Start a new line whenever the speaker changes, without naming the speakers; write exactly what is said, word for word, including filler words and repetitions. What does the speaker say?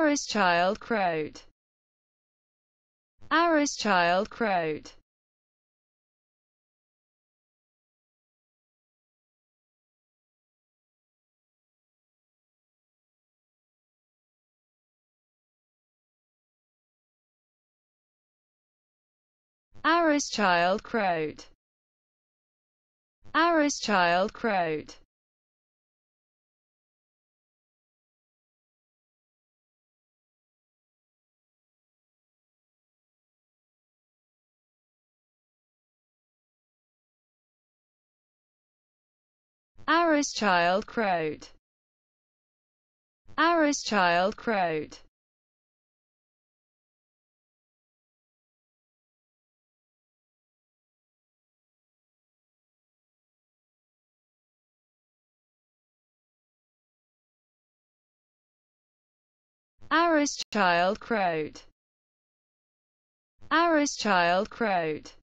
Arrow's child crowed. Arrow's child crowed. Arrow's child crowed. Arrow's child crowed. Arrow's child crowed. Arrow's child crowed. Arrow's child crowed. Arrow's child crowed.